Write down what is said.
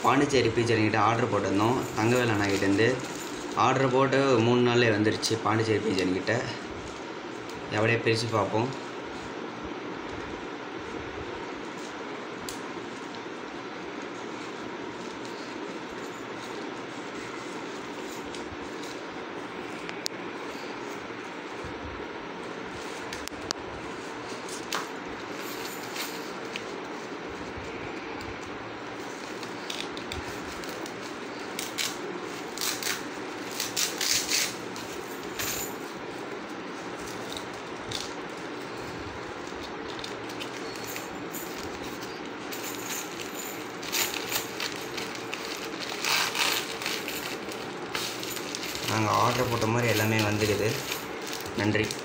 Pondicherry பீச்சர்கிட்ட order போட்டிருந்தோம் Thangavel அண்ணாகிட்டேருந்து. Order போட்டு 3 நாள்லே வந்துருச்சு பாண்டிச்சேரி பீச்சர்கிட்ட. எப்படியே பிரித்து பார்ப்போம். நாங்கள் ஆர்டர் போட்ட மாதிரி எல்லாமே வந்துடுது. நன்றி.